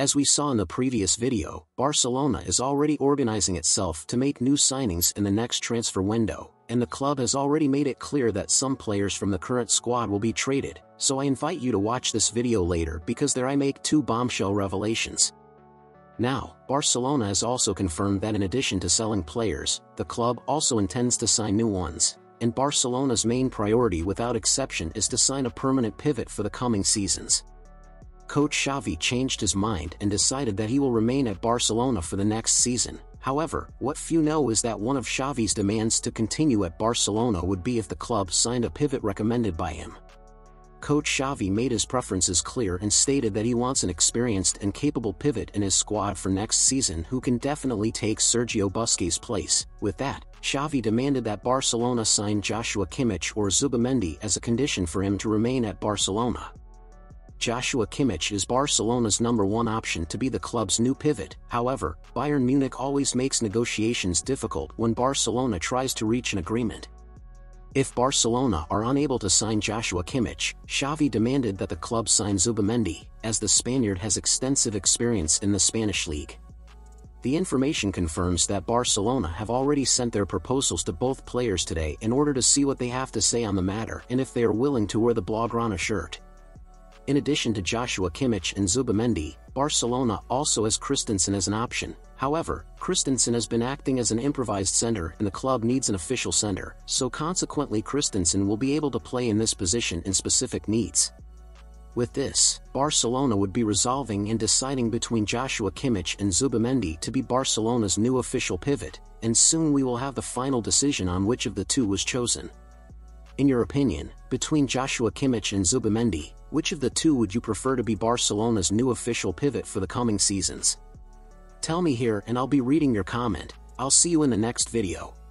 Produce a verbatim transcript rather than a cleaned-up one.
As we saw in the previous video, Barcelona is already organizing itself to make new signings in the next transfer window, and the club has already made it clear that some players from the current squad will be traded, so I invite you to watch this video later because there I make two bombshell revelations. Now, Barcelona has also confirmed that in addition to selling players, the club also intends to sign new ones, and Barcelona's main priority without exception is to sign a permanent pivot for the coming seasons. Coach Xavi changed his mind and decided that he will remain at Barcelona for the next season. However, what few know is that one of Xavi's demands to continue at Barcelona would be if the club signed a pivot recommended by him. Coach Xavi made his preferences clear and stated that he wants an experienced and capable pivot in his squad for next season who can definitely take Sergio Busquets' place. With that, Xavi demanded that Barcelona sign Joshua Kimmich or Zubimendi as a condition for him to remain at Barcelona. Joshua Kimmich is Barcelona's number one option to be the club's new pivot. However, Bayern Munich always makes negotiations difficult when Barcelona tries to reach an agreement. If Barcelona are unable to sign Joshua Kimmich, Xavi demanded that the club sign Zubimendi, as the Spaniard has extensive experience in the Spanish league. The information confirms that Barcelona have already sent their proposals to both players today in order to see what they have to say on the matter and if they are willing to wear the Blaugrana shirt. In addition to Joshua Kimmich and Zubimendi, Barcelona also has Christensen as an option. However, Christensen has been acting as an improvised center and the club needs an official center, so consequently Christensen will be able to play in this position in specific needs. With this, Barcelona would be resolving and deciding between Joshua Kimmich and Zubimendi to be Barcelona's new official pivot, and soon we will have the final decision on which of the two was chosen. In your opinion, between Joshua Kimmich and Zubimendi, which of the two would you prefer to be Barcelona's new official pivot for the coming seasons? Tell me here and I'll be reading your comment. I'll see you in the next video.